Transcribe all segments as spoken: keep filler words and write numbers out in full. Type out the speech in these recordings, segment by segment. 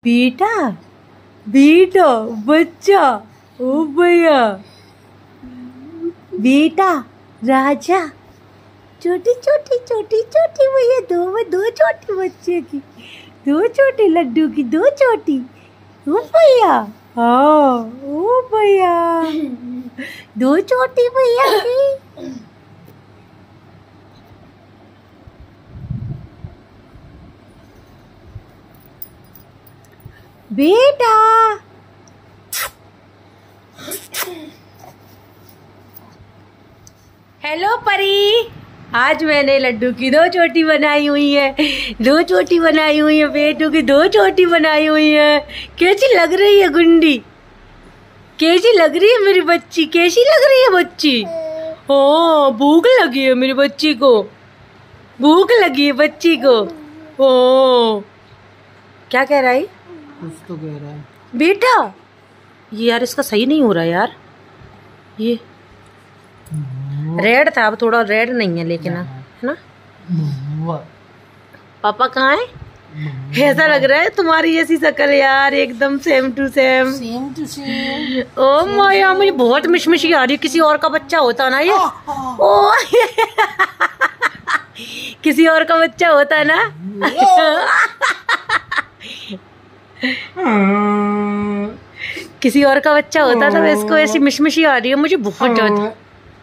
बेटा बेटा बच्चा ओ भैया बेटा राजा छोटी छोटी छोटी छोटी भैया दो दो छोटी बच्चे की दो छोटी लड्डू की दो छोटी ओ भैया हाँ ओ भैया दो छोटी भैया की बेटा हेलो परी, आज मैंने लड्डू की दो चोटी बनाई हुई है। दो चोटी बनाई हुई है, बेटू की दो चोटी बनाई हुई है। कैसी लग रही है गुंडी? कैसी लग रही है मेरी बच्ची? कैसी लग रही है बच्ची? ओ भूख लगी है मेरी बच्ची को, भूख लगी है बच्ची को। ओ क्या कह रहा है? कुछ तो कह रहा है बेटा। ये यार इसका सही नहीं हो रहा यार, ये रेड था, अब थोड़ा रेड नहीं है लेकिन है ना। पापा कहाँ है? ऐसा लग रहा है तुम्हारी जैसी शक्ल यार, एकदम same to same same to same. ओ माया मुझे बहुत मिशमिशी आ रही है। किसी और का बच्चा होता ना ये, ओ किसी और का बच्चा होता ना। किसी और का बच्चा होता तो इसको ऐसी मिशमिशी आ रही है मुझे बहुत ज्यादा।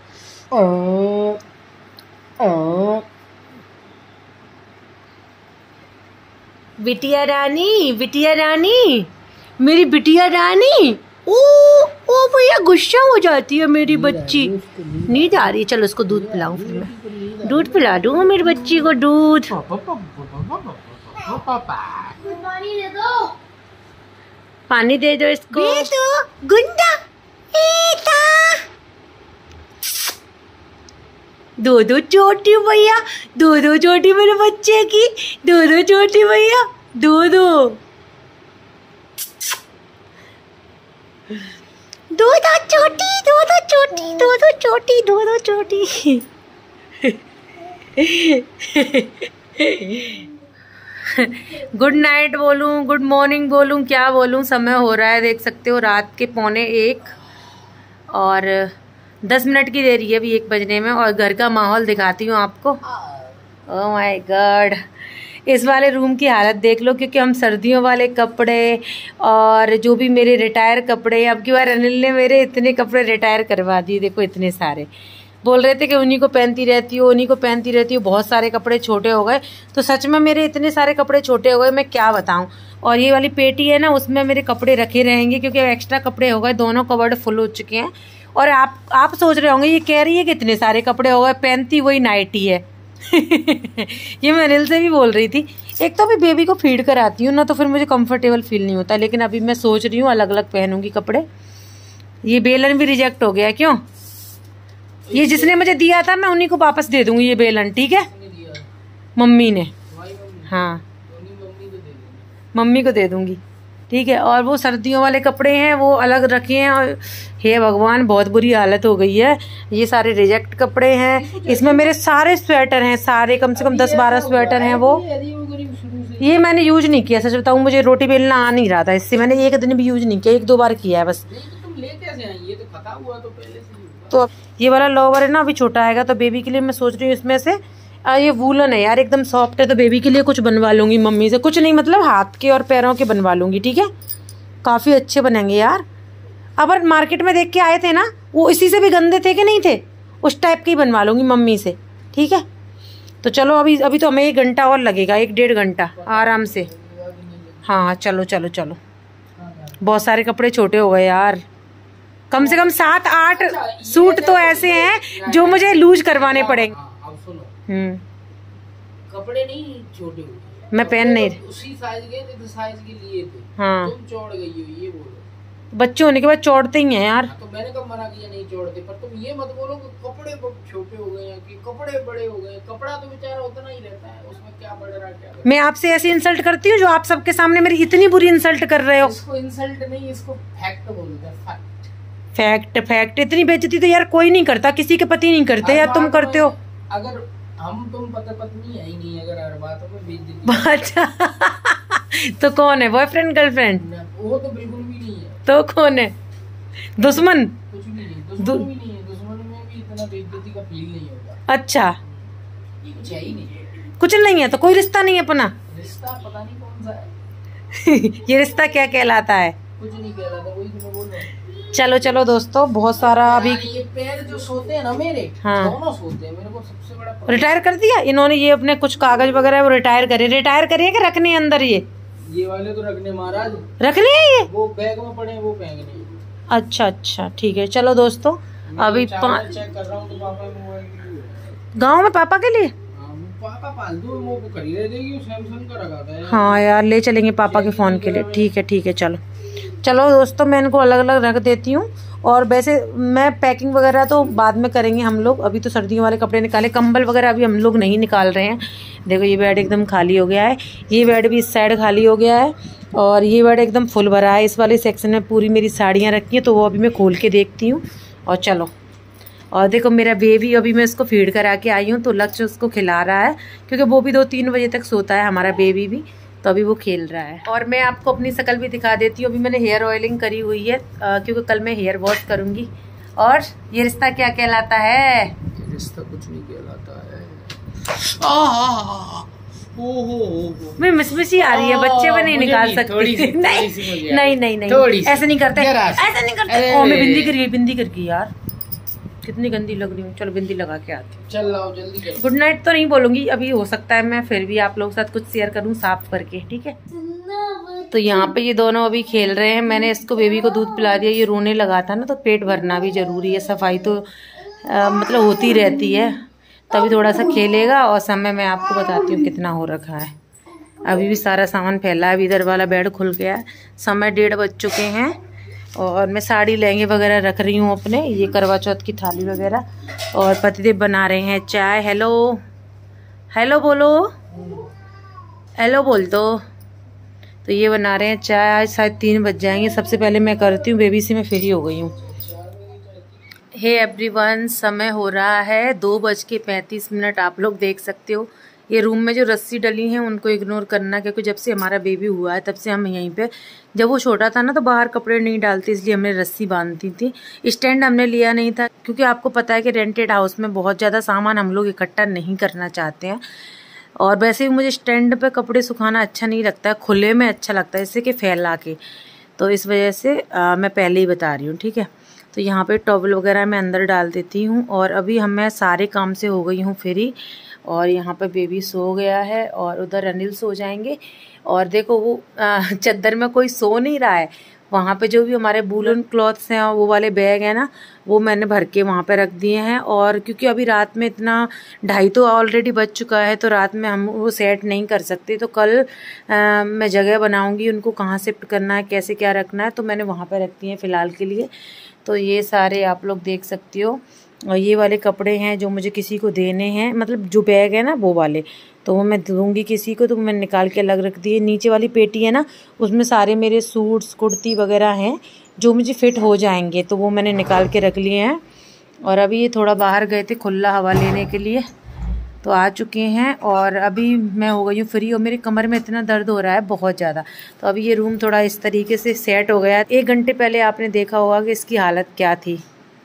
बिटिया रानी, बिटिया रानी, मेरी बिटिया रानी। ओ ओ भैया गुस्सा हो जाती है मेरी बच्ची। नींद आ रही है, चलो उसको दूध पिलाऊं। फिर मैं दूध पिला दूंगा मेरी बच्ची को, दूध। पानी दे दो, पानी दे दो इसको। दे दो गुंडा। दो दो चोटी भैया, दो दो चोटी मेरे बच्चे की, दो दो चोटी भैया, दो दो दो दो चोटी, दो दो चोटी, दो दो चोटी, दो दो चोटी। गुड नाइट बोलूं, गुड मॉर्निंग बोलूं, क्या बोलूं? समय हो रहा है, देख सकते हो रात के पौने एक और दस मिनट की देरी है अभी एक बजने में। और घर का माहौल दिखाती हूँ आपको। ओह माय गॉड, इस वाले रूम की हालत देख लो, क्योंकि हम सर्दियों वाले कपड़े और जो भी मेरे रिटायर कपड़े, अब की बार अनिल ने मेरे इतने कपड़े रिटायर करवा दिए। देखो इतने सारे, बोल रहे थे कि उन्हीं को पहनती रहती हो, उन्हीं को पहनती रहती हो। बहुत सारे कपड़े छोटे हो गए, तो सच में मेरे इतने सारे कपड़े छोटे हो गए, मैं क्या बताऊं। और ये वाली पेटी है ना, उसमें मेरे कपड़े रखे रहेंगे, क्योंकि एक्स्ट्रा कपड़े हो गए, दोनों कवर्ड फुल हो चुके हैं। और आप आप सोच रहे होंगे ये कह रही है कि इतने सारे कपड़े हो गए, पहनती वही नाइटी है। ये मैं अनिल से भी बोल रही थी। एक तो अभी बेबी को फीड कराती हूँ ना, तो फिर मुझे कंफर्टेबल फील नहीं होता। लेकिन अभी मैं सोच रही हूँ अलग अलग पहनूंगी कपड़े। ये बेलन भी रिजेक्ट हो गया, क्यों? ये जिसने मुझे दिया था मैं उन्हीं को वापस दे दूंगी ये बेलन, ठीक है? मम्मी ने, हाँ मम्मी को दे दूंगी, ठीक है। और वो सर्दियों वाले कपड़े हैं वो अलग रखे हैं। और हे भगवान, बहुत बुरी हालत हो गई है। ये सारे रिजेक्ट कपड़े हैं, इसमें मेरे सारे स्वेटर हैं, सारे कम से कम दस बारह स्वेटर हैं। वो ये मैंने यूज नहीं किया, सच बताऊं मुझे रोटी बेलना आ नहीं रहा था, इससे मैंने एक दिन भी यूज नहीं किया, एक दो बार किया है बस। तो ये वाला लोवर है ना, अभी छोटा आएगा तो बेबी के लिए मैं सोच रही हूँ इसमें से आ, ये वूलन है यार, एकदम सॉफ्ट है, तो बेबी के लिए कुछ बनवा लूंगी मम्मी से। कुछ नहीं मतलब हाथ के और पैरों के बनवा लूंगी, ठीक है? काफी अच्छे बनेंगे यार। अब मार्केट में देख के आए थे ना, वो इसी से भी गंदे थे कि नहीं थे, उस टाइप के ही बनवा लूंगी मम्मी से, ठीक है? तो चलो अभी अभी तो हमें एक घंटा और लगेगा, एक डेढ़ घंटा आराम से। हाँ चलो चलो चलो, बहुत सारे कपड़े छोटे हो गए यार। कम से कम सात आठ सूट तो ऐसे हैं जो मुझे लूज करवाने पड़ेंगे। हम्म कपड़े नहीं छोटे हुए, मैं पहन नहीं, उसी साइज के थे, साइज के लिए थे। हाँ तुम चौड़ गई हो, ये बोलो। बच्चे होने के बाद चौड़ते ही हैं यार। तो मैंने कब मना किया नहीं चौड़ते, पर तुम ये मत बोलो कि कपड़े छोटे हो गए हैं कि कपड़े बड़े हो गए। कपड़ा तो बेचारा उतना ही रहता है, उसमें क्या बढ़ रहा है क्या। मैं आपसे ऐसी इंसल्ट करती हूँ जो आप सबके सामने मेरी इतनी बुरी इंसल्ट कर रहे हो? इसको इंसल्ट नहीं, इसको फैक्ट बोलते हैं, फैक्ट। फैक्ट फैक्ट इतनी बेइज्जती तो यार कोई नहीं करता, किसी के पति नहीं करते यार, तुम करते हो। अगर हम तुम पति पत्नी है ही नहीं, अगर हर बात में बेइज्जती। अच्छा तो कौन है, बॉयफ्रेंड गर्लफ्रेंड? वो तो बिल्कुल भी नहीं है। तो कौन है, दुश्मन? कुछ भी नहीं, दुश्मन भी नहीं है, दुश्मन में भी इतना बेइज्जती का फील नहीं होगा। अच्छा, ये कुछ है ही नहीं, कुछ नहीं है तो कोई रिश्ता नहीं है अपना? रिश्ता पता नहीं कौन सा है। ये रिश्ता क्या कहलाता है? कुछ नहीं कहलाता, वही तो मैं बोल रहा हूँ। चलो चलो दोस्तों, बहुत सारा अभी ये पैर जो सोते हैं ना मेरे, हाँ, दोनों सोते हैं। मेरे को सबसे बड़ा रिटायर कर दिया इन्होंने, ये अपने कुछ कागज वगैरह वो रिटायर करे। रिटायर करिए कि रखने अंदर? ये ये वाले तो रखने महाराज, रखने है ये, वो बैग में पड़े हैं, वो फेंकने। अच्छा अच्छा ठीक है। चलो दोस्तों अभी चेक कर रहा हूँ तो पापा मोबाइल गाँव में पापा के लिए पापा पाल दो, वो खरीद देगी, सैमसंग का रखा था। हाँ यार, ले चलेंगे पापा के फ़ोन के लिए। ठीक है ठीक है, चलो चलो दोस्तों, मैं इनको अलग अलग रख देती हूँ। और वैसे मैं पैकिंग वगैरह तो बाद में करेंगे हम लोग, अभी तो सर्दियों वाले कपड़े निकाले, कंबल वगैरह अभी हम लोग नहीं निकाल रहे हैं। देखो ये बेड एकदम खाली हो गया है, ये बेड भी इस साइड खाली हो गया है, और ये बेड एकदम फुल भरा है। इस वाले सेक्शन में पूरी मेरी साड़ियाँ रखी हैं, तो वो अभी मैं खोल के देखती हूँ। और चलो, और देखो मेरा बेबी, अभी मैं इसको फीड करा के आई हूँ, तो लक्ष्य उसको खिला रहा है, क्योंकि वो भी दो तीन बजे तक सोता है हमारा बेबी भी, तो अभी वो खेल रहा है। और मैं आपको अपनी शक्ल भी दिखा देती हूँ। अभी मैंने हेयर ऑयलिंग करी हुई है, क्योंकि कल मैं हेयर वॉश करूँगी। और ये रिश्ता क्या कहलाता है? ये रिश्ता कुछ नहीं कहलाता है। मैं मिसमिसी आ रही है, बच्चे में नहीं निकाल सकती। नहीं नहीं नहीं नहीं, ऐसे नहीं करते, ऐसे नहीं करते। ओ मैं बिंदी कर गई, बिंदी कर गई यार, कितनी गंदी लग रही हूँ। चलो बिंदी लगा के आती हूँ। चल आओ जल्दी कर। गुड नाइट तो नहीं बोलूंगी अभी, हो सकता है मैं फिर भी आप लोगों के साथ कुछ शेयर करूँ साफ करके, ठीक है। तो यहाँ पे ये दोनों अभी खेल रहे हैं। मैंने इसको बेबी को दूध पिला दिया, ये रोने लगा था ना, तो पेट भरना भी जरूरी है। सफाई तो आ, मतलब होती रहती है, तभी थोड़ा सा खेलेगा। और समय मैं आपको बताती हूँ कितना हो रखा है। अभी भी सारा सामान फैला है, अभी इधर वाला बेड खुल गया है। समय डेढ़ बज चुके हैं, और मैं साड़ी लहंगे वगैरह रख रही हूँ अपने, ये करवा चौथ की थाली वगैरह। और पतिदेव बना रहे हैं चाय। हेलो हेलो बोलो, हेलो बोल दो। तो ये बना रहे हैं चाय, आज शायद तीन बज जाएंगे। सबसे पहले मैं करती हूँ, बेबी से मैं फ्री हो गई हूँ। हे एवरीवन, समय हो रहा है दो बज के पैंतीस मिनट। आप लोग देख सकते हो ये रूम में जो रस्सी डली हैं उनको इग्नोर करना, क्योंकि जब से हमारा बेबी हुआ है तब से हम यहीं पे, जब वो छोटा था ना तो बाहर कपड़े नहीं डालते, इसलिए हमने रस्सी बांधती थी। स्टैंड हमने लिया नहीं था, क्योंकि आपको पता है कि रेंटेड हाउस में बहुत ज़्यादा सामान हम लोग इकट्ठा नहीं करना चाहते हैं। और वैसे भी मुझे स्टैंड पे कपड़े सुखाना अच्छा नहीं लगता है, खुले में अच्छा लगता है, इससे कि फैला के। तो इस वजह से आ, मैं पहले ही बता रही हूँ, ठीक है। तो यहाँ पे टॉवल वगैरह मैं अंदर डाल देती हूँ। और अभी हम मैं सारे काम से हो गई हूँ फ्री। और यहाँ पे बेबी सो गया है, और उधर अनिल सो जाएंगे। और देखो वो चद्दर में कोई सो नहीं रहा है, वहाँ पे जो भी हमारे वूलन क्लॉथ्स हैं वो वाले बैग है ना, वो मैंने भर के वहाँ पे रख दिए हैं। और क्योंकि अभी रात में इतना ढाई तो ऑलरेडी बज चुका है, तो रात में हम वो सेट नहीं कर सकते। तो कल आ, मैं जगह बनाऊँगी उनको, कहाँ शिफ्ट करना है, कैसे क्या रखना है, तो मैंने वहाँ पर रख दिए हैं फ़िलहाल के लिए। तो ये सारे आप लोग देख सकते हो। और ये वाले कपड़े हैं जो मुझे किसी को देने हैं, मतलब जो बैग है ना वो वाले, तो वो मैं दूँगी किसी को, तो मैंने निकाल के अलग रख दिए। नीचे वाली पेटी है ना, उसमें सारे मेरे सूट्स कुर्ती वगैरह हैं जो मुझे फिट हो जाएंगे, तो वो मैंने निकाल के रख लिए हैं। और अभी ये थोड़ा बाहर गए थे खुला हवा लेने के लिए, तो आ चुके हैं। और अभी मैं हो गई हूँ फ्री, और मेरी कमर में इतना दर्द हो रहा है बहुत ज़्यादा। तो अभी ये रूम थोड़ा इस तरीके से सेट हो गया। एक घंटे पहले आपने देखा होगा कि इसकी हालत क्या थी।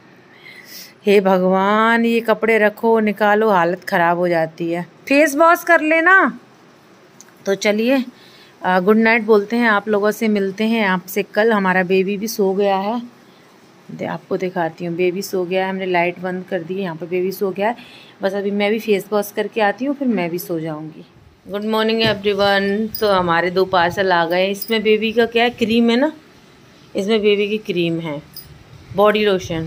हे भगवान, ये कपड़े रखो निकालो, हालत ख़राब हो जाती है। फेस वॉश कर लेना। तो चलिए गुड नाइट बोलते हैं, आप लोगों से मिलते हैं आपसे कल। हमारा बेबी भी सो गया है, दे आपको दिखाती हूँ। बेबी सो गया है, हमने लाइट बंद कर दी है, यहाँ पर बेबी सो गया है। बस अभी मैं भी फेस वॉश करके आती हूँ, फिर मैं भी सो जाऊँगी। Good morning everyone. तो हमारे दो पार्सल आ गए। इसमें बेबी का क्या है, क्रीम है ना, इसमें बेबी की क्रीम है, बॉडी लोशन,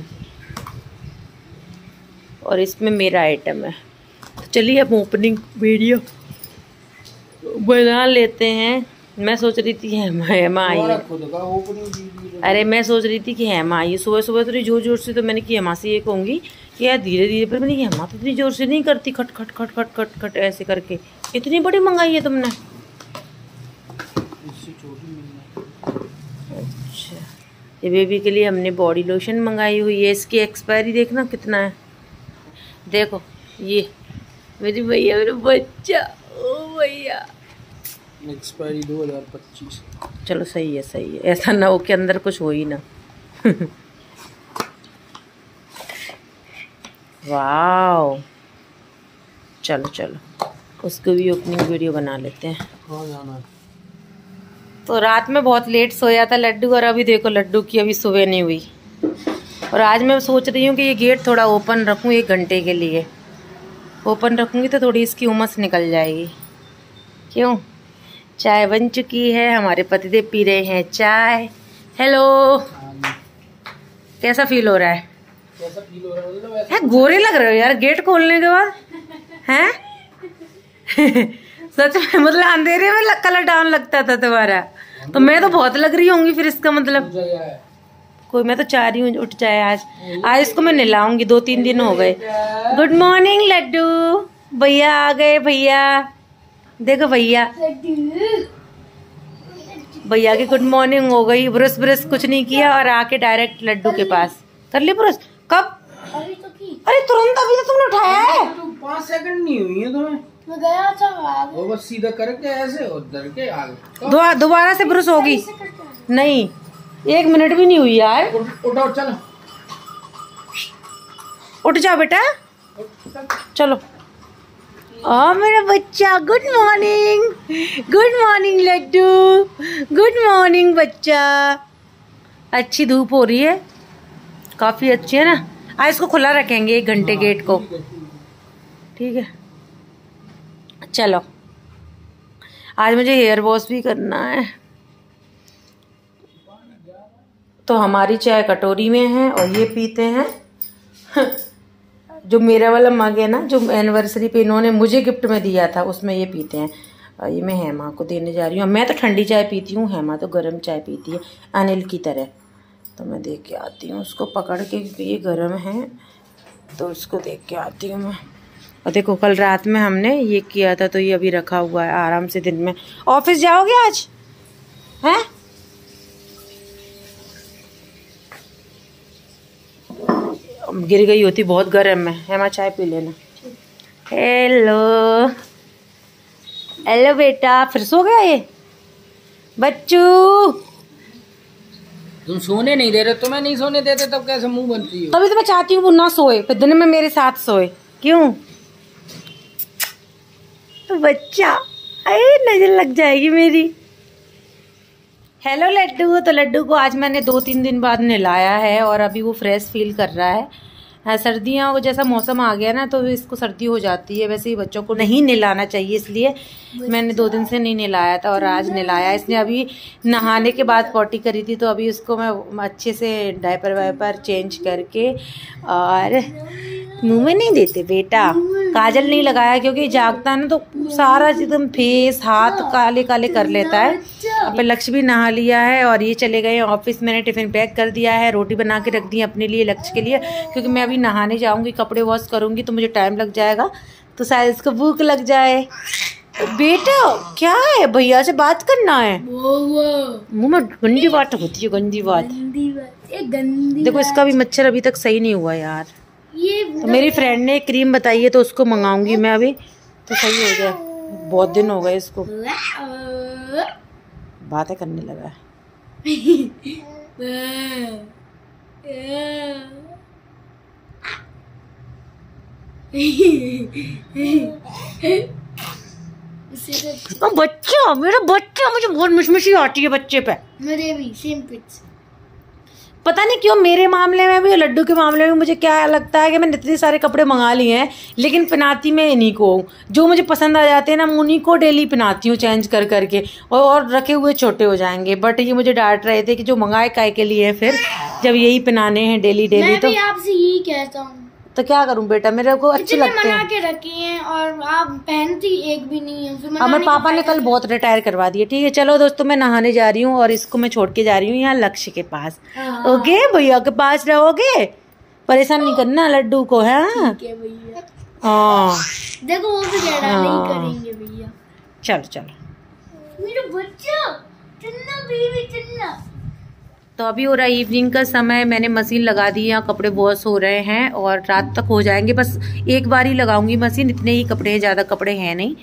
और इसमें मेरा आइटम है। तो चलिए अब ओपनिंग वीडियो बना लेते हैं। मैं सोच रही थी हेमा हेमा आई है, अरे मैं सोच रही थी कि हेमा आई है। सुबह सुबह थोड़ी जोर जोर से, तो मैंने कि हेमा से ये कहूँगी कि यार धीरे धीरे, पर मैंने कि हेमा तो इतनी जोर से नहीं करती, खट खट खट खट खट खट ऐसे करके। इतनी बड़ी मंगाई है तुमने? अच्छा, ये बेबी के लिए हमने बॉडी लोशन मंगाई हुई है। इसकी एक्सपायरी देखना कितना है, देखो ये मेरी भैया, मेरा बच्चा, ओ भैया एक्सपायरी दो हज़ार पच्चीस। चलो सही है सही है, ऐसा ना हो कि अंदर कुछ हो ही ना। वाओ, चलो चलो उसको भी ओपनिंग वीडियो बना लेते हैं। हाँ जाना। तो रात में बहुत लेट सोया था लड्डू, और अभी देखो लड्डू की अभी सुबह नहीं हुई। और आज मैं सोच रही हूँ कि ये गेट थोड़ा ओपन रखूँ एक घंटे के लिए। ओपन रखूँगी तो थोड़ी इसकी उमस निकल जाएगी। क्यों? चाय बन चुकी है, हमारे पतिदेव पी रहे हैं चाय। हेलो, कैसा फील हो रहा है? कैसा फील हो रहा है? मतलब ऐसा है गोरे लग रहे हो यार गेट खोलने के बाद, हैं? सच में, मतलब अंधेरे में कलर डाउन लगता था तुम्हारा, तो मैं तो बहुत लग रही होंगी फिर इसका मतलब। कोई, मैं तो चाह रही हूँ उठ जाए आज। आज इसको मैं नहलाऊंगी, दो तीन दिन हो गए। गुड मॉर्निंग लड्डू, भैया आ गए। भैया देखो, भैया भैया की गुड मॉर्निंग हो गई। ब्रश ब्रश कुछ नहीं किया और आके डायरेक्ट लड्डू के पास कर ली ब्रश। कब? अरे तुरंत, अभी तो तुमने उठाया है। पाँच सेकंड नहीं हुई है तुम्हें। मैं गया था वो बस सीधा करके ऐसे उधर के आगे। दोबारा दोबारा से ब्रश होगी? नहीं, एक मिनट भी नहीं हुई यार। उठो चलो, उठ जाओ बेटा, चलो। ओ मेरा बच्चा, good morning, good morning Laddu, good morning बच्चा। अच्छी धूप हो रही है, काफी अच्छी है ना। आज इसको खुला रखेंगे एक घंटे गेट को, ठीक है? चलो, आज मुझे हेयर वॉश भी करना है। तो हमारी चाय कटोरी में है और ये पीते हैं जो मेरा वाला मग है ना, जो एनिवर्सरी पे इन्होंने मुझे गिफ्ट में दिया था, उसमें ये पीते हैं। और ये मैं हेमा को देने जा रही हूँ। मैं तो ठंडी चाय पीती हूँ, हेमा तो गर्म चाय पीती है अनिल की तरह। तो मैं देख के आती हूँ उसको पकड़ के, क्योंकि ये गर्म है, तो उसको देख के आती हूँ मैं। और देखो कल रात में हमने ये किया था, तो ये अभी रखा हुआ है आराम से। दिन में ऑफिस जाओगे आज? हैं? गिर गई होती, बहुत गर्म है। हेमा चाय पी लेना। हेलो हेलो बेटा, फिर सो गया ये बच्चू? तुम सोने नहीं दे रहे, तुम्हें नहीं सोने देते तब कैसे मुंह बनती हो? तभी तो मैं चाहती हूँ वो ना सोए, फिर दिन में मेरे साथ सोए। क्यों? तो बच्चा, अरे नजर लग जाएगी मेरी। हेलो लड्डू। तो लड्डू को आज मैंने दो तीन दिन बाद नहलाया है और अभी वो फ्रेश फील कर रहा है। सर्दियों जैसा मौसम आ गया ना, तो इसको सर्दी हो जाती है। वैसे ही बच्चों को नहीं नहलाना चाहिए, इसलिए मैंने दो दिन से नहीं नहलाया था और आज नहलाया। इसने अभी नहाने के बाद पॉटी करी थी, तो अभी उसको मैं अच्छे से डायपर वाइपर चेंज करके, और मुंह में नहीं देते बेटा, काजल नहीं लगाया क्योंकि जागता है ना, तो सारा एकदम फेस हाथ काले काले कर लेता है। अब लक्ष्य भी नहा लिया है और ये चले गए ऑफिस। मैंने टिफिन पैक कर दिया है, रोटी बना के रख दी अपने लिए, लक्ष्य के लिए, क्योंकि मैं अभी नहाने जाऊंगी, कपड़े वॉश करूंगी तो मुझे टाइम लग जाएगा, तो शायद इसको भूख लग जाए। बेटा क्या है, भैया से बात करना है। मुंह में गंदी बात होती है, गंदी बात। देखो इसका भी मच्छर अभी तक सही नहीं हुआ यार। ये तो मेरी फ्रेंड ने क्रीम बताई है, तो उसको मंगाऊंगी मैं अभी, तो सही हो जाए। बहुत दिन हो गए इसको, बातें करने लगा है। बच्चा, मेरा बच्चा, मुझे बहुत मिशमिशी आती है बच्चे पे। मुझे भी सेम पिच। पता नहीं क्यों मेरे मामले में भी, लड्डू के मामले में मुझे क्या लगता है कि मैंने इतने सारे कपड़े मंगा लिए हैं, लेकिन पहनाती मैं इन्हीं को हूँ। जो मुझे पसंद आ जाते हैं ना, मैं उन्हीं को डेली पहनाती हूँ चेंज कर करके, और, और रखे हुए छोटे हो जाएंगे। बट ये मुझे डांट रहे थे कि जो मंगाए काय के लिए फिर, जब यही पहनाने हैं डेली डेली। मैं तो भी आपसे यही कहता हूँ, तो क्या करूं बेटा, मेरे को अच्छे लगते हैं। मना के रखे हैं और आप पहनती एक भी नहीं है। हमारे पापा ने कल बहुत रिटायर करवा दिए। ठीक है चलो दोस्तों, मैं नहाने जा रही हूँ और इसको मैं छोड़ के जा रही हूँ यहाँ लक्ष्य के पास। ओके, भैया के पास रहोगे, परेशान नहीं करना लड्डू को, है? हाँ देखो वो भी कह रहा नहीं करेंगे भैया। चलो चलो मेरा बच्चा, चन्ना बेबी चन्ना। तो अभी हो रहा है इवनिंग का समय, मैंने मशीन लगा दी है, कपड़े वॉश हो रहे हैं और रात तक हो जाएंगे। बस एक बार ही लगाऊंगी मशीन, इतने ही कपड़े हैं, ज़्यादा कपड़े हैं नहीं।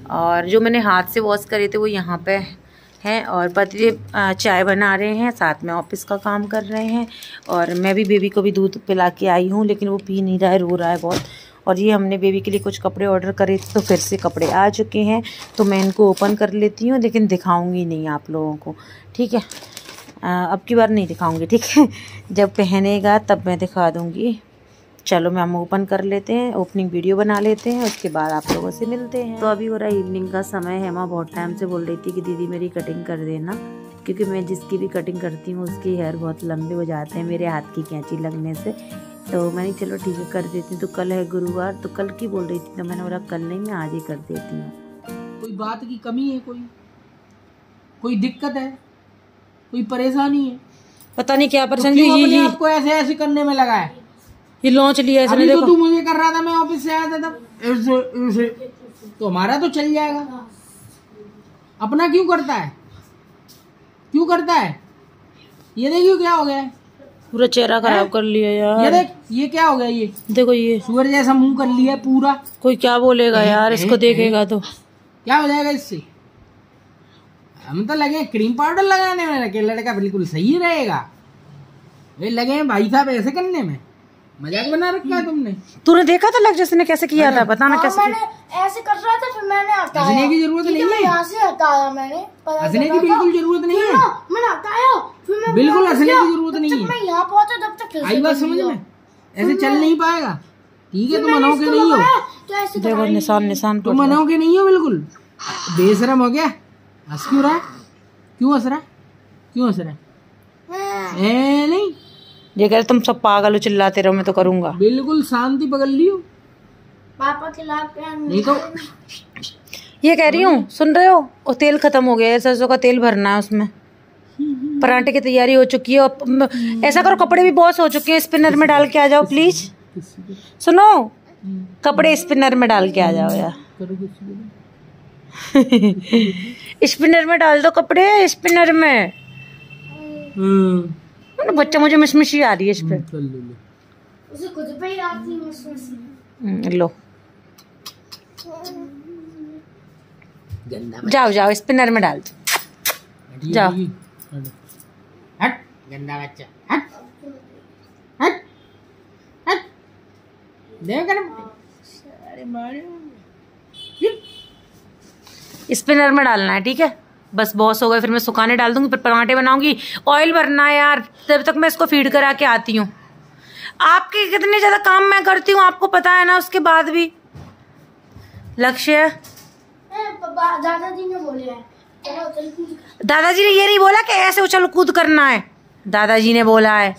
और जो मैंने हाथ से वॉश करे थे वो यहाँ पे हैं। और पति चाय बना रहे हैं, साथ में ऑफिस का काम कर रहे हैं। और मैं भी बेबी को भी दूध पिला के आई हूँ, लेकिन वो पी नहीं रहा है, रो रहा है बहुत। और ये हमने बेबी के लिए कुछ कपड़े ऑर्डर करे थे, तो फिर से कपड़े आ चुके हैं। तो मैं इनको ओपन कर लेती हूँ, लेकिन दिखाऊंगी नहीं आप लोगों को, ठीक है। अब की बार नहीं दिखाऊंगी, ठीक है। जब पहनेगा तब मैं दिखा दूँगी। चलो मैं हम ओपन कर लेते हैं, ओपनिंग वीडियो बना लेते हैं, उसके बाद आप लोगों से मिलते हैं। तो अभी हो रहा है इवनिंग का समय है। माँ बहुत टाइम से बोल रही थी कि दीदी मेरी कटिंग कर देना, क्योंकि मैं जिसकी भी कटिंग करती हूँ उसकी हेयर बहुत लंबे हो जाते हैं मेरे हाथ की कैंची लगने से। तो मैंने चलो ठीक है कर देती हूँ। तो कल है गुरुवार, तो कल की बोल रही थी, तो मैंने बोला कल नहीं, मैं आज ही कर देती हूँ। कोई बात की कमी है, कोई कोई दिक्कत है, कोई परेशानी है? पता नहीं क्या परेशानी। तो क्यों अपने आपको ऐसे ऐसे करने में लगा है? ये लॉन्च लिया है, देखो। तो तू मुझे कर रहा था, मैं ऑफिस से आया था तब ऐसे ऐसे, तो हमारा तो चल जाएगा। अपना क्यों करता है, क्यों करता है? ये देखियो क्या हो गया है, पूरा चेहरा खराब कर लिया यार। ये देख, ये क्या हो गया, ये देखो, ये सुअर जैसा मुंह कर लिया पूरा। कोई क्या बोलेगा यार, इसको देखेगा तो क्या हो जाएगा इससे? हम तो लगे क्रीम पाउडर लगाने में कि लड़का बिल्कुल सही रहेगा, वे लगे हैं भाई साहब ऐसे करने में। मजाक बना रखा है तुमने। तूने देखा था लग जैसे ने कैसे किया था, बताना कैसे मैंने ऐसे कर रहा था, फिर मैंने हटाया। हंसने की जरूरत नहीं है, यहाँ से हटाया मैंने। हंसने की बिल्कुल जरूरत नहीं है, मैंने हटाया, फिर मैं बिल्कुल हंसने की जरूरत नहीं है। मैं यहाँ पहुंचा तब तक आई बात समझ में, ऐसे चल नहीं पाएगा, ठीक है। तुम मनोगे नहीं हो, देखो निशान निशान तुम मनोगे नहीं हो, बिल्कुल बेशरम हो गया। हंस क्यों रहा है, क्यों हंस रहा है, क्यों हंस रहा है? ए नहीं, ये कह रहे तुम सब पागल हो, चिल्लाते रहो, मैं तो करूंगा। बिल्कुल शांति पकड़ लियो। पापा के लाभ नहीं तो ये कह रही हूँ, सुन रहे हो, वो तेल खत्म हो गया है, सरसों का तेल भरना है उसमें। पराठे की तैयारी हो चुकी है। और ऐसा करो, कपड़े भी बहुत हो चुके हैं, स्पिनर में डाल के आ जाओ प्लीज। सुनो, कपड़े स्पिनर में डाल के आ जाओ यार। स्पिनर में डाल दो कपड़े, स्पिनर में। बच्चा मुझे मिसमिशी आ रही है इस पे। उसे खुद पे ही आती है मिसमिशी। लो जाओ जाओ, स्पिनर में डाल दो, जाओ। हट गंदा बच्चा, हट हट हट। स्पिनर में डालना है, ठीक है। बस बॉस हो गए, फिर मैं सुखाने डाल दूंगी, फिर पराठे बनाऊंगी। ऑयल भरना है यार, तब तक मैं इसको फीड करा के आती हूँ। आपके कितने ज्यादा काम मैं करती हूँ आपको पता है ना, उसके बाद भी। लक्ष्य दादाजी ने बोले हैं, दादाजी ने ये नहीं बोला कि ऐसे उछल कूद करना है, दादाजी ने बोला है।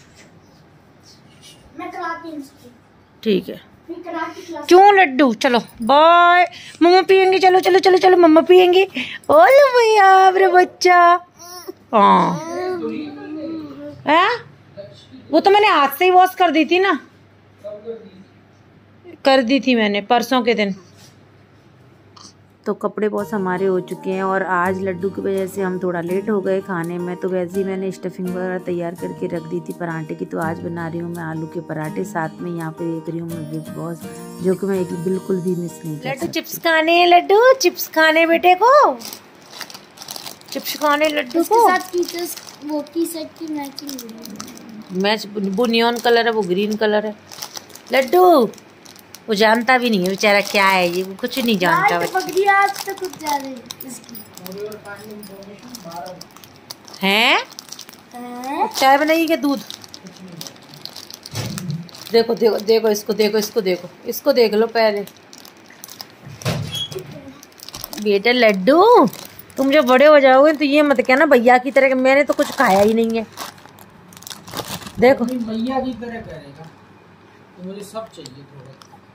मैं कराती हूँ, ठीक है। क्यों लड्डू, चलो बाय। मम्मा पियेंगी, चलो चलो चलो चलो, मम्मा पियेंगी। ओले भैया मेरे बच्चा। हाँ, वो तो मैंने हाथ से ही वॉश कर दी थी ना, कर दी थी मैंने परसों के दिन। तो कपड़े बहुत हमारे हो चुके हैं, और आज लड्डू की वजह से हम थोड़ा लेट हो गए खाने में। तो वैसे ही मैंने स्टफिंग वगैरह तैयार करके रख दी थी पराठे की। तो आज बना रही हूँ मैं आलू के पराठे, साथ में यहाँ पे देख रही हूँ मैं बिग बॉस, जो कि मैं एक बिल्कुल भी मिस नहीं कर सकती। लड्डू चिप्स खाने, लड्डू चिप्स खाने बेटे को, चिप्स खाने लड्डू को। वो की सेट की मैचिंग मैच, वो नियॉन कलर है, वो ग्रीन कलर है। लड्डू वो जानता भी नहीं है बेचारा क्या है ये, वो कुछ नहीं जानता। तो आज तो कुछ ज्यादा इसकी हैं? चाय बनाइए क्या दूध? देखो देखो देखो इसको, देखो इसको, देखो इसको, देख लो पहले। बेटा लड्डू, तुम जब बड़े हो जाओगे तो ये मत कहना भैया की तरह, मैंने तो कुछ खाया ही नहीं है। देखो भैया की तरह करेगा तो मुझे सब चाहिए थोड़ा।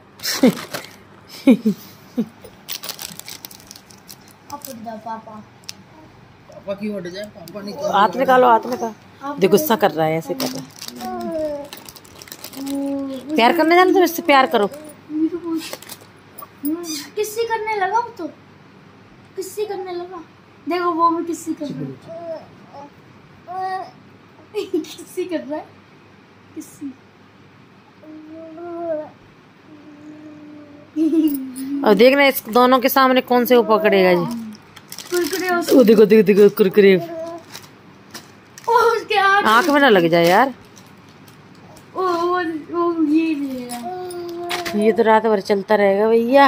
पापा पापा की उठ जाए, पापा नहीं। हाथ निकालो, हाथ निकालो। देखो गुस्सा कर रहा है, ऐसे कर रहा है। प्यार करने जाना तो इससे प्यार करो। किस्सी करने लगा वो तो, किस्सी करने लगा। देखो वो भी किस्सी कर रहा है, किस्सी कर रहा है, किस्सी। और देखना इस दोनों के सामने कौन से वो पकड़ेगा जी। कुरकुरे वो देखो देखो देखो कुरकुरे। उसके आँख आँख में ना लग जाए यार। ओ, वो, वो ये ले रहा। ये तो रात भर चलता रहेगा भैया।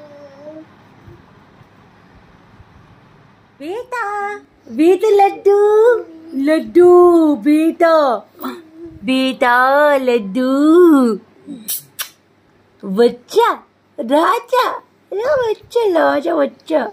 बेटा बेटा लड्डू लड्डू बेटा बेटा लड्डू बच्चा राजा लो बच्चा लो जा बच्चा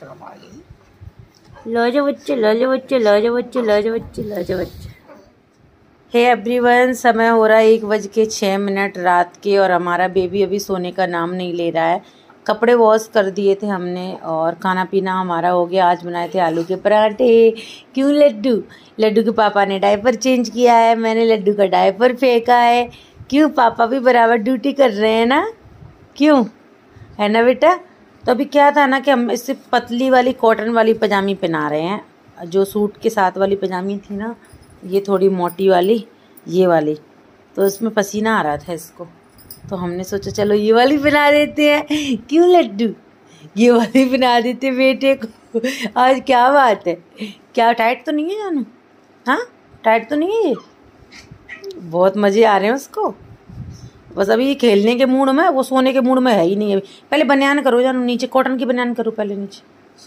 लो जा बच्चा लो जा बच्चा लो जा बच्चा लो जा बच्चा लो जा बच्चा। हे एवरीवन, समय हो रहा है एक बज के छः मिनट रात के और हमारा बेबी अभी सोने का नाम नहीं ले रहा है। कपड़े वॉश कर दिए थे हमने और खाना पीना हमारा हो गया। आज बनाए थे आलू के पराठे। क्यों लड्डू? लड्डू के पापा ने डायपर चेंज किया है, मैंने लड्डू का डायपर फेंका है। क्यों? पापा भी बराबर ड्यूटी कर रहे हैं ना, क्यों है ना बेटा? तो अभी क्या था ना कि हम इससे पतली वाली कॉटन वाली पजामी पहना रहे हैं। जो सूट के साथ वाली पजामी थी ना, ये थोड़ी मोटी वाली, ये वाली, तो इसमें पसीना आ रहा था इसको, तो हमने सोचा चलो ये वाली बना देते हैं। क्यों लड्डू? ये वाली बना देते बेटे को। आज क्या बात है? क्या टाइट तो नहीं है जानू? हाँ टाइट तो नहीं है ये? बहुत मज़े आ रहे हैं उसको। बस अभी ये खेलने के मूड में, वो सोने के मूड में है ही नहीं अभी। पहले बनियान करो जानू, नीचे कॉटन की बनियान करो पहले नीचे।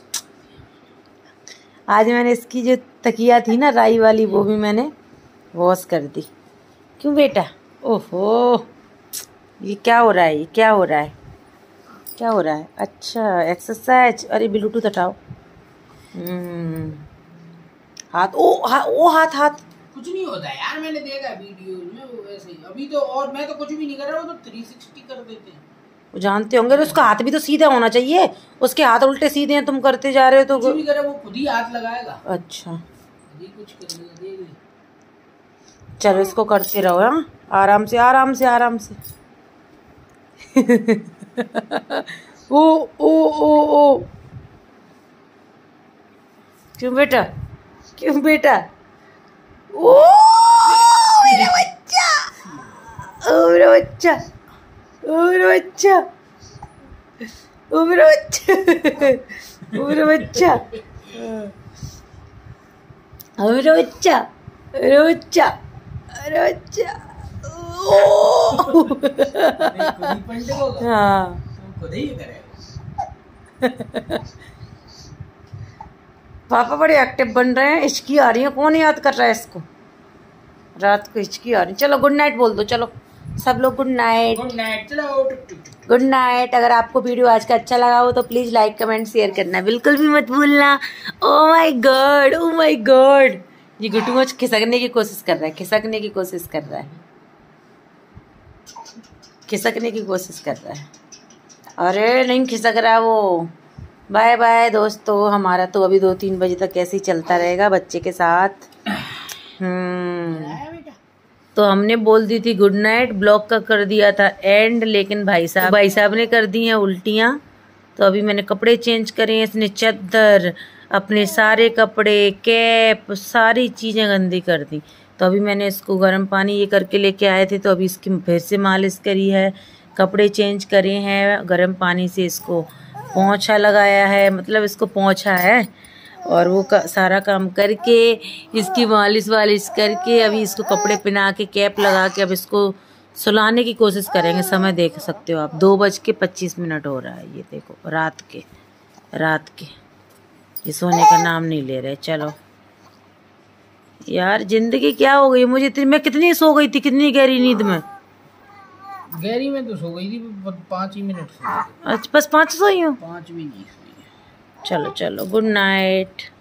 आज मैंने इसकी जो तकिया थी ना राई वाली, वो भी मैंने वॉश कर दी। क्यों बेटा? ओहो, ये क्या हो रहा है? ये क्या हो रहा है? क्या हो रहा है? अच्छा एक्सरसाइज। अरे ब्लूटूथ हटाओ। हम्म हाथ, ओ हा, ओ हाथ हाथ कुछ नहीं होता यार, मैंने देखा वीडियो में वो वैसे ही। अभी तो और मैं तो कुछ भी नहीं कर रहा, वो तो थ्री सिक्सटी कर देते हैं। वो जानते होंगे, उसका हाथ भी तो सीधा होना चाहिए। उसके हाथ उल्टे सीधे हैं, तुम करते जा रहे हो तो कुछ भी करे वो खुद ही हाथ लगाएगा। अच्छा ये कुछ कर देगा। चलो इसको करते रहो। हाँ आराम से आराम से आराम से। ओ ओ ओ ओ क्यों बेटा? क्यों बेटा? ओ मेरा बच्चा, ओ मेरा बच्चा, ओ मेरा बच्चा, ओ मेरा बच्चा, ओ मेरा बच्चा, ओ मेरा बच्चा, मेरा बच्चा, मेरा बच्चा। हाँ खुद ही करेगा। पापा बड़े एक्टिव बन रहे हैं। हिचकी आ रही है, कौन याद कर रहा है इसको? रात को हिचकी आ रही। चलो गुड नाइट बोल दो। चलो सब लोग गुड नाइट। Good night. चलो गुड नाइट। अगर आपको वीडियो आज का अच्छा लगा हो तो प्लीज लाइक कमेंट शेयर करना बिल्कुल भी मत भूलना। Oh my god, oh my god, ये गुट्टू मुझ खिसकने की कोशिश कर रहा है, खिसकने की कोशिश कर रहा है, खिसकने की कोशिश कर रहा है। अरे नहीं खिसक रहा वो। बाय बाय दोस्तों, हमारा तो अभी दो तीन बजे तक ऐसे ही चलता रहेगा बच्चे के साथ। हम्म तो हमने बोल दी थी गुड नाइट, ब्लॉग का कर दिया था एंड, लेकिन भाई साहब भाई साहब ने कर दी हैं उल्टियाँ। तो अभी मैंने कपड़े चेंज करे, इसने चादर, अपने सारे कपड़े, कैप, सारी चीज़ें गंदी कर दी। तो अभी मैंने इसको गर्म पानी ये करके लेके आए थे, तो अभी इसकी फिर से मालिश करी है, कपड़े चेंज करे हैं, गर्म पानी से इसको पोंछा लगाया है, मतलब इसको पोंछा है, और वो का, सारा काम करके इसकी मालिश वालिश करके अभी इसको कपड़े पहना के कैप लगा के अब इसको सुलाने की कोशिश करेंगे। समय देख सकते हो आप, दो बज के पच्चीस मिनट हो रहा है। ये देखो रात के रात के ये सोने का नाम नहीं ले रहे। चलो यार जिंदगी क्या हो गई मुझे इतनी, मैं कितनी सो गई थी, कितनी गहरी नींद में। गहरी में तो सो गई थी, पाँच ही मिनट। अच्छा बस पाँच सोई हूँ, पाँच भी नहीं सोई। चलो चलो गुड नाइट।